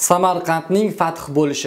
Samarqandning fath bo'lishi.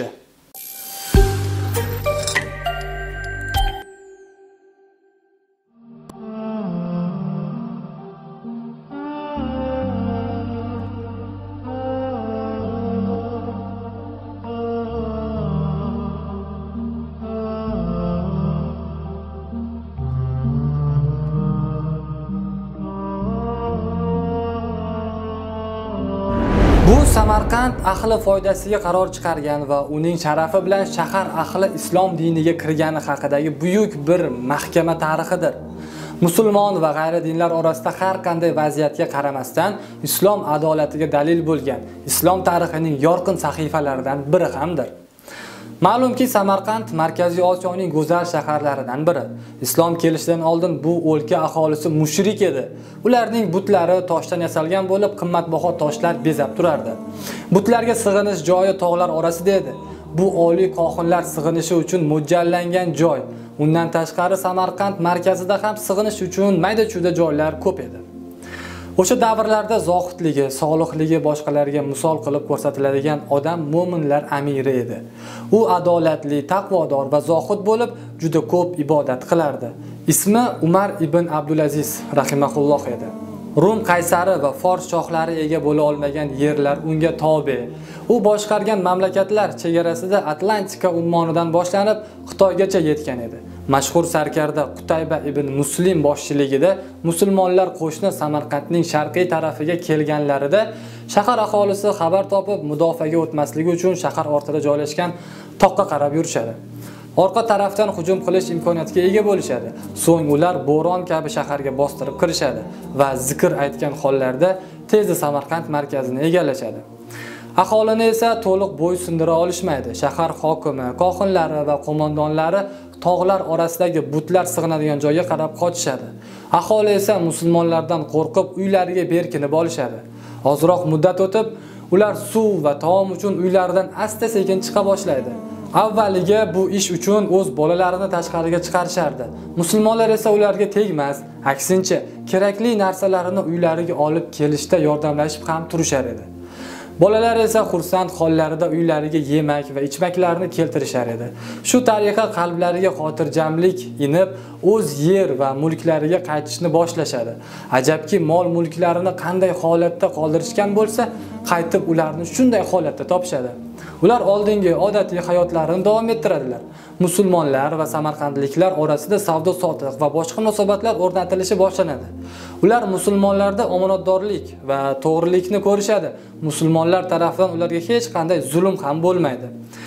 Bu Samarqand ahli foydasiga qaror chiqargan va uning sharafi bilan shahar ahli islom diniga kirgani haqidagi buyuk bir mahkama tarixidir. Musulmon va g'ayri dinlar orasida har qanday vaziyatga qaramasdan islom adolatiga dalil bo'lgan islom tarixining yorqin sahifalaridan biri hamdir. Ma'lumki, Samarqand Markaziy Osiyoning go'zal shaharlaridan biri. Islom kelishidan oldin bu o'lka aholisi mushrik edi. Ularning butlari toshdan yasalgan bo'lib, qimmatbaho toshlar bezab turardi. Butlarga sig'inish joyi tog'lar orasida edi. Bu oliy qo'hinlar sig'inishi uchun mo'ljallangan joy. Undan tashqari Samarqand markazida ham sig'inish uchun mayda-chuyda joylar ko'p edi. O'sha davrlarda zohidligi, solihligi boshqalarga misol qilib ko'rsatiladigan odam mo'minlar amiri edi. U adolatli, taqvodor va zohid bo'lib, juda ko'p ibodat qilardi. Ismi Umar ibn Abdulaziz rahimahulloh edi. Rum qaysari va Fors shohlari ega bo'la olmagan yerlar unga tobe. U boshqargan mamlakatlar chegarasida Atlantika ummonidan boshlanib Xitoygacha yetgan edi. Mashhur sarkarda Qutayba ibn Muslim boshchiligida musulmonlar qo'shni Samarqandning sharqiy tarafiga kelganlarida shahar aholisi xabar topib mudofaaga o'tmasligi uchun shahar ortida joylashgan toqqa qarab yurishadi. Orqa tarafdan hujum qilish imkoniyatiga ega bo'lishadi. So'ng ular bo'ron kabi shaharga bostirib kirishadi va zikr aytgan hollarda tezda Samarqand markazini egallashadi. Aholini esa to'liq bo'ysundira olishmaydi. Shahar hokimi, qo'hinlari va qo'mondonlari tog'lar orasidagi butlar sig'inadigan joyga qarab qochishadi. Aholi esa musulmonlardan qo'rqib uylariga berkinib olishadi. Ozroq muddat o'tib, ular suv va taom uchun uylaridan asta-sekin chiqa boshlaydi. Avvaliga bu ish uchun o'z bolalarini tashqariga chiqarishardi. Musulmonlar esa ularga tegmas, aksincha kerakli narsalarini uylariga olib kelishda yordamlashib ham turishar edi. Bolalar esa xursand hollarida uylariga yemak va ichmaklarini keltirishar edi. Shu tariqa qalblariga xotirjamlik inib, o'z yer va mulklariga qaytishni boshlashadi. Ajabki, mol-mulklarini qanday holatda qoldirishgan bo'lsa, qaytib ularni shunday holatda topishadi. Ular oldingi odatiy hayotlarini davom ettiradilar. Musulmonlar va samarqandliklar orasida savdo-sotiq va boshqa munosabatlar o'rnatilishi boshlanadi. Ular musulmonlarda omonatdorlik va to'g'rilikni ko'rishadi. Musulmonlar tomonidan ularga hech qanday zulm ham bo'lmaydi.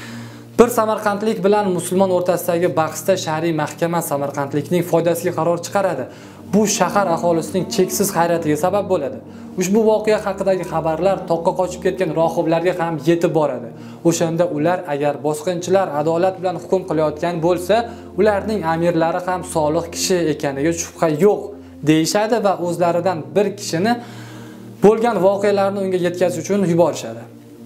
Bir samarqandlik bilan musulmon o'rtasidagi bahsda shariy mahkama samarqandlikning foydasiga qaror chiqaradi. Bu shahar aholisining cheksiz hayratiga sabab bo'ladi. Ushbu voqea haqidagi xabarlar toqqa qochib ketgan rohiblarga ham yetib boradi. O'shanda ular agar bosqinchilar adolat bilan hukm qilayotgan bo'lsa, ularning amirlari ham solih kishi ekaniga shubha yo'q deyishadi va o'zlaridan bir kishini bo'lgan voqealarni unga yetkazish uchun yuborishadi.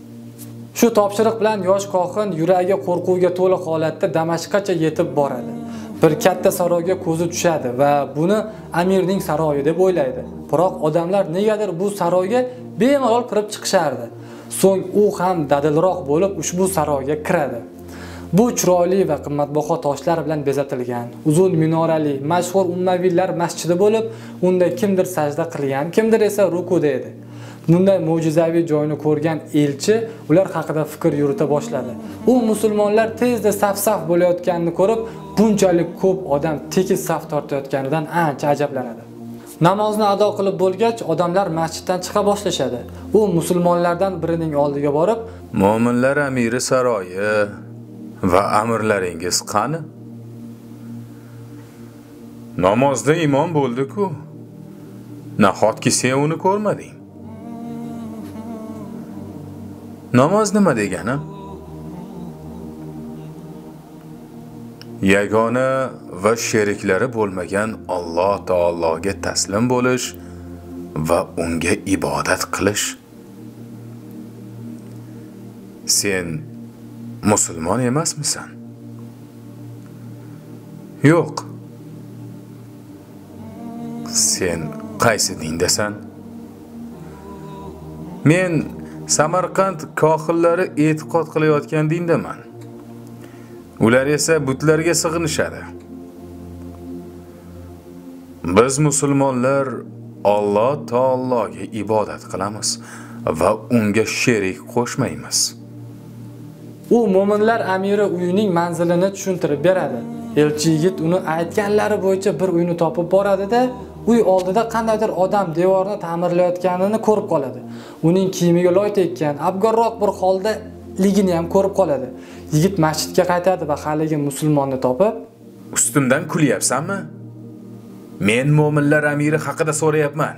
Shu topshiriq bilan yosh qo'hin yuragi qo'rquvga to'liq holatda Damashqgacha yetib boradi. Bir katta saroyga ko'zi tushadi va buni amirning saroyi deb o'ylaydi. Biroq odamlar negadir bu saroyga bemalol kirib chiqishardi. So'ng u ham dadilroq bo'lib ushbu saroyga kiradi. Bu chiroyli va qimmatbaho toshlar bilan bezatilgan, uzun minorali, mashhur Ummaviylar masjidi bo'lib, unda kimdir sajda qilgan, kimdir esa rukuda edi. Bunday mo'jizaviy joyni ko'rgan elchi ular haqida fikr yurita boshladi. U musulmonlar tezda saf-saf bo'layotganini ko'rib, bunchalik ko'p odam tekis saf tortayotganidan ancha ajablanadi. Namozni ado qilib bo'lgach, odamlar masjiddan chiqa boshlashadi. U musulmonlardan birining oldiga borib, "Mo'minlar amiri saroyi va amirlaringiz qani? Namozda imom bo'ldi-ku. Nahotki sen uni ko'rmading? Namoz nima degani? Yagona va sheriklari bo'lmagan Alloh taologa taslim bo'lish va unga ibodat qilish. Sen musulmon emasmisan? Yo'q. Sen qaysi dindasan? Men Samarqand kohillari e'tiqod qilayotgan dindaman. Ular esa butlarga sig'inishadi. Biz musulmonlar Alloh taologa ibodat qilamiz va unga sherik qo'shmaymiz. U mo'minlar amiri uyining manzilini tushuntirib beradi. Elchi yigit uni aytganlari bo'yicha bir uyni topib boradi-da, uy oldida qandaydir odam devorni ta'mirlayotganini ko'rib qoladi. Uning kiyimiga loy tekkan, abgorroq bir holda ligini ham ko'rib qoladi. Yigit masjidga qaytadi va haligi musulmonni topib, "Ustimdan kulyapsanmi? Men mo'minlar amiri haqida so'rayapman.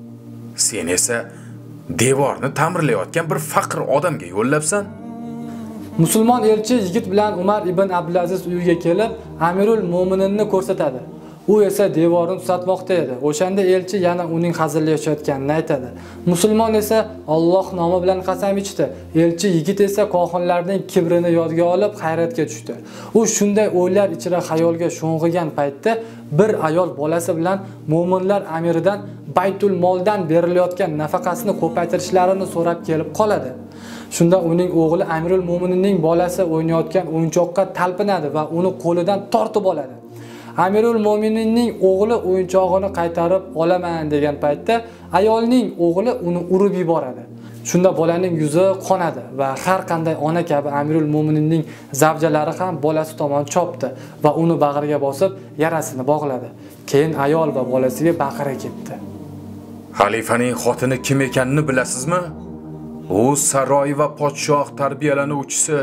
Sen esa devorni ta'mirlayotgan bir faqir odamga yo'llabsan." Musulmon elchi yigit bilan Umar ibn Abdulaziz uyiga kelib, Amirul Mo'mininni ko'rsatadi. U esa devorni tuzatmoqda edi. O'shanda elchi yana uning hazillashayotganini aytadi. Musulmon esa Alloh nomi bilan qasam ichdi. Elchi yigit esa qo'qonlarning kibrini yodga olib hayratga tushdi. U shunday o'ylar ichra xayolga sho'ng'igan paytda bir ayol bolasi bilan mo'minlar amiridan Baytul Moldan berilayotgan nafaqasini ko'paytirishlarini so'rab kelib qoladi. Shunda uning o'g'li Amirul Mo'mininning bolasi o'ynayotgan o'yinchoqqa talpinadi va uni qo'lidan tortib oladi. Amirul Mo'mininning o'g'li o'yinchog'ini qaytarib olaman degan paytda ayolning o'g'li uni urib yuboradi. Shunda bolaning yuzi qonadi va har qanday ona kabi Amirul Mo'mininning zavjalari ham bolasi tomon chopdi va uni bag'riga bosib yarasini bog'ladi. Keyin ayol va bolasiga baqira ketdi. Xalifaning xotini kim ekanini bilasizmi? U saroy va podshoh tarbiyalanuvchisi.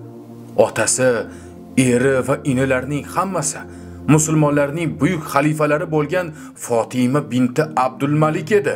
Otasi, eri va inilarining hammasi musulmonlarning buyuk xalifalari bo'lgan Fatima binti Abdulmalik edi.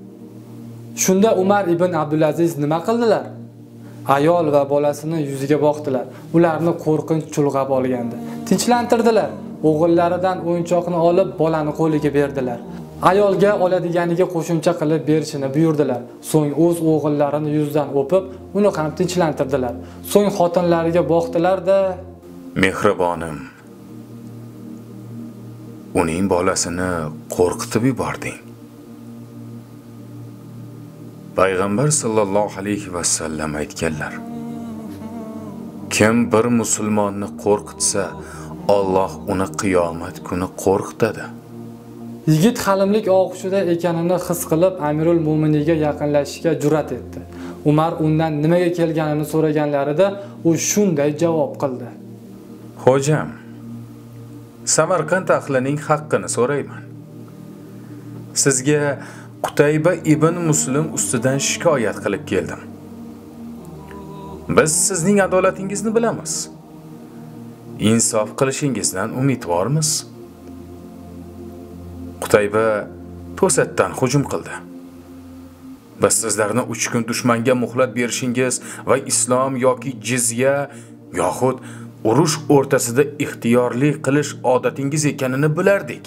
Shunda Umar ibn Abdulaziz nima qildilar? Ayol va bolasini yuziga boqdilar. Ularni qo'rqinch chulg'ab olgandi. Tinchlantirdilar. O'g'illaridan o'yinchoqni olib bolani qo'liga berdilar. Ayolga oladiganiga qo'shimcha qilib berishini buyurdilar. So'ng o'z o'g'illarini yuzidan o'pib, uni ham tinchlantirdilar. So'ng xotinlariga boqdilar-da, "Mehribonim, uning bolasini qo'rqitib yubording." Payg'ambar sallallohu alayhi va sallam aytganlar: "Kim bir musulmonni qo'rqitsa, Alloh uni qiyomat kuni qo'rqitadi." Yigit halimlik og'ushida ekanini his qilib Amirul Mo'miniga yaqinlashishga jur'at etdi. Umar undan nimaga kelganini so'raganlarida u shunday javob qildi: "Xo'jam, Samarqand ahlining haqqini so'rayman. Sizga Qutayba ibn Muslim ustidan shikoyat qilib keldim. Biz sizning adolatingizni bilamiz. Insof qilishingizdan umidvormiz." Qutayba to'satdan hujum qildi. "Biz sizlarni 3 kun dushmanga muhlat berishingiz va islom yoki jizya yoxud urush o'rtasida ixtiyorli qilish odatingiz ekanini bilardik.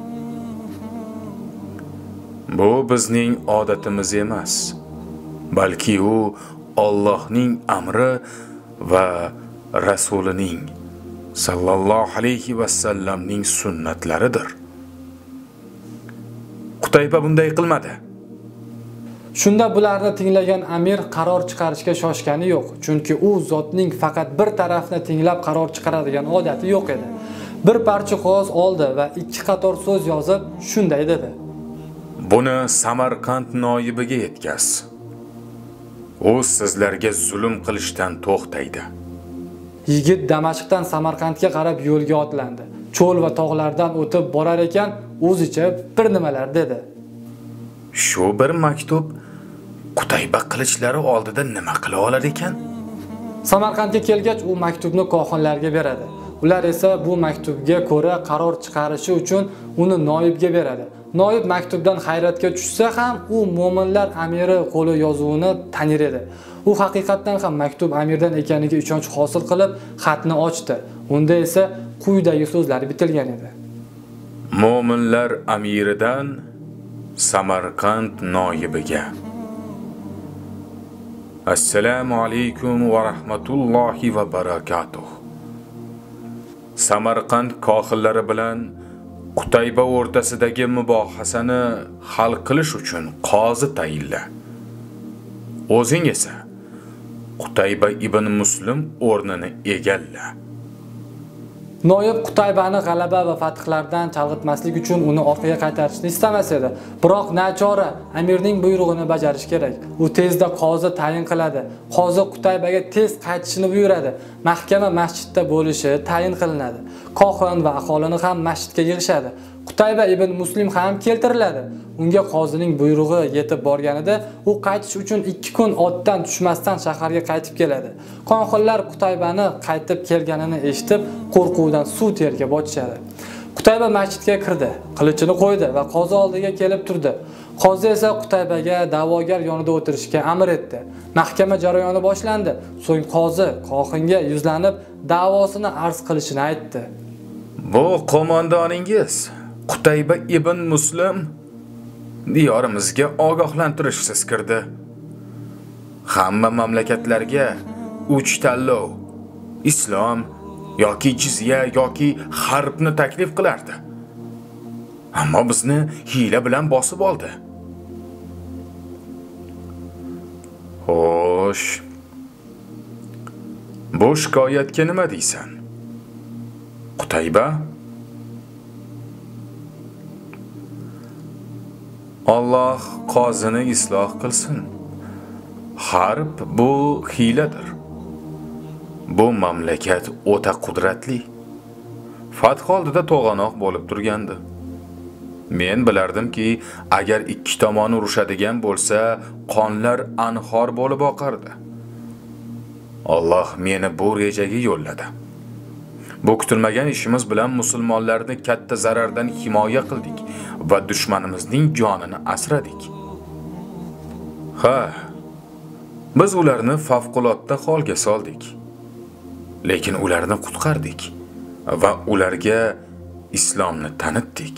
Bu bizning odatimiz emas, balki u Allohning amri va rasulining sallallohu alayhi va sallamning sunnatlaridir." Qutayba bunday qilmadi. Shunda bularni tinglagan amir qaror chiqarishga shoshgani yo'q, chunki u zotning faqat bir tarafni tinglab qaror chiqaradigan odati yo'q edi. Bir parcha qog'oz oldi va 2 qator so'z yozib shunday dedi: "Buni Samarqand noibiga yetkaz. U sizlarga zulm qilishdan to'xtaydi." Yigit Damashqdan Samarqandga qarab yo'lga otlandi. Cho'l va tog'lardan o'tib borar ekan, o'zicha bir nimalar dedi. "Shu bir maktub Qutayba qilichlari oldida nima qila olar ekan?" Samarqandga kelgach, u maktubni qo'qonlarga beradi. Ular esa bu maktubga ko'ra qaror chiqarishi uchun uni noibga beradi. Noib maktubdan hayratga tushsa ham, u mo'minlar amiri qo'li yozuvini tanir edi. U haqiqatan ham maktub amirdan ekaniga ishonch hosil qilib, xatni ochdi. Unda esa quyidagi so'zlar bitilgan edi: "Mo'minlar amiridan Samarqand noibiga. Assalomu alaykum va rahmatullohi va barakatuh. Samarqand kohillari bilan Qutayba o'rtasidagi mubohasani hal qilish uchun qozi tayinla. o'zing esa Qutayba ibn Muslim o'rnini egalla. Noyob Qutaybani g'alaba va fathlardan chalg'itmaslik uchun uni orqaga qaytarishni istamas edi. Biroq nachora amirning buyrug'ini bajarish kerak. U tezda qozi tayin qiladi. Qozi Qutaybaga tez qaytishni buyuradi. Mahkama masjidda bo'lishi tayin qilinadi. Qohin va aholini ham masjidga yig'ishadi. Qutayba ibn Muslim ham keltiriladi. Unga qozining buyrug'i yetib borganida u qaytish uchun 2 kun otdan tushmasdan shaharga qaytib keladi. Qonxonlar Qutaybani qaytib kelganini eshitib, qo'rquvdan suv terga botishadi. Qutayba masjidga kirdi, qilichini qo'ydi va qozi oldiga kelib turdi. Qozi esa Qutaybaga da'vogar yonida o'tirishga amr etdi. Mahkama jarayoni boshlandi. So'ng qozi qohinga yuzlanib, da'vosini arz qilishini aytdi. Bu qo'mondoningiz Qutayba ibn Muslim diyorimizga ogohlantirishsiz kirdi. Hamma mamlakatlarga 3 tanlov, islom yoki jizya yoki harbni taklif qilardi. Ammo bizni hiyla bilan bosib oldi. Xo'sh. Bu shikoyatga nima deysan? Qutayba? Alloh qozini isloh qilsin. Harb bu hiyladir. Bu mamlakat o'ta qudratli. Fath oldida to'g'anoq bo'lib turgandi. Men bilardimki, agar ikki tomon urushadigan bo'lsa, qonlar anhor bo'lib oqardi. Alloh meni bu rejaga yo'lladi. Bu kutilmagan ishimiz bilan musulmonlarni katta zarardan himoya qildik va dushmanimizning jonini asradik. Ha, biz ularni favqulodda holga soldik. Lekin ularni qutqardik va ularga islomni tanitdik.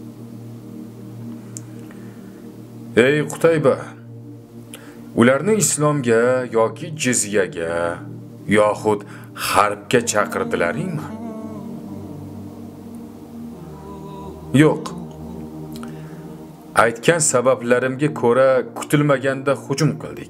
Ey Qutayba, ularni islomga yoki jizyaga yoxud harbga chaqirdilaringmi? Yo'q. Aytgan sabablarimga ko'ra kutilmaganda hujum qildik.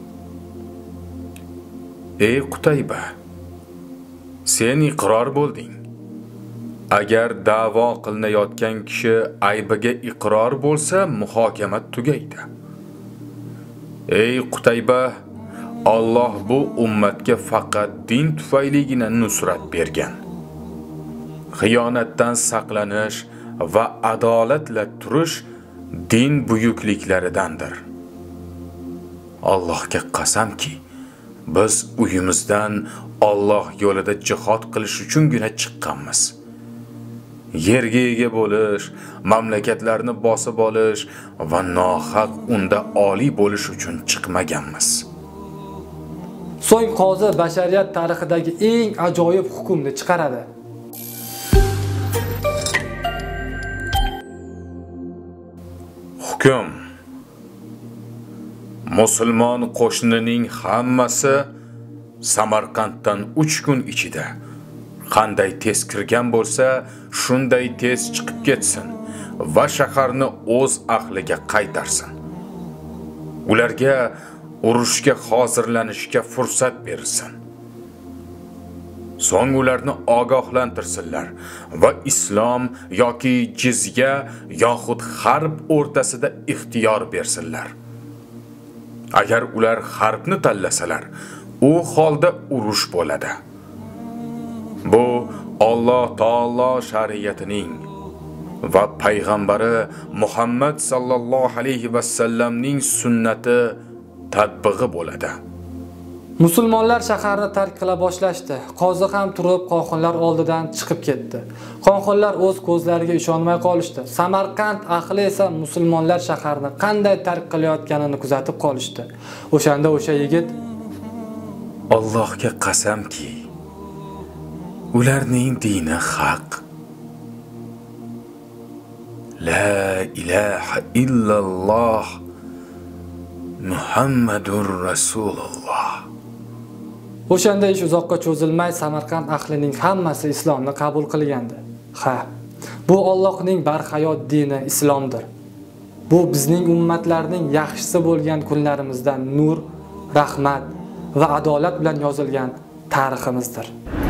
Ey Qutayba, sen iqror bo'lding. Agar da'vo qilinayotgan kishi aybiga iqror bo'lsa, muhokama tugaydi. Ey Qutayba, Alloh bu ummatga faqat din tufayligina nusrat bergan. Xiyonatdan saqlanish va adolatla turish din buyukliklaridandir. Allohga qasamki, biz uyimizdan Alloh yo'lida jihad qilish uchungina chiqqanmiz. Yerga ega bo'lish, mamlakatlarni bosib olish va nohaq unda oliy bo'lish uchun chiqmaganmiz. So'ng qozi bashariyat tarixidagi eng ajoyib hukmni chiqaradi. Hukm: musulmon qo'shnining hammasi Samarqanddan 3 kun ichida qanday tez kirgan bo'lsa, shunday tez chiqib ketsin va shaharni o'z ahliga qaytarsin. Ularga urushga hozirlanishga fursat berilsin. So'ng ularni ogohlantirsinlar va islom yoki jizya yoxud harb o'rtasida ixtiyor bersinlar. Agar ular harbni tanlasalar, u holda urush bo'ladi. Bu Alloh taolo shariatining va payg'ambari Muhammad sallallohu alayhi va sallamning sunnati tatbig'i bo'ladi. Musulmonlar shaharni tark qila boshlashdi. Qozi ham turib qonxonlar oldidan chiqib ketdi. Qonxonlar o'z ko'zlariga ishonmay qolishdi. Samarqand ahli esa musulmonlar shaharni qanday tark qilayotganini kuzatib qolishdi. O'shanda o'sha yigit: Allohga qasamki, ularning dini haq. La ilaha illalloh Muhammadur Rasululloh. O'shanda ish uzoqqa cho'zilmay Samarqand ahlining hammasi islomni qabul qilgandi. Ha, bu Allohning barhayot dini islomdir. Bu bizning ummatlarning yaxshisi bo'lgan kunlarimizdan nur rahmat va adolat bilan yozilgan tariximizdir.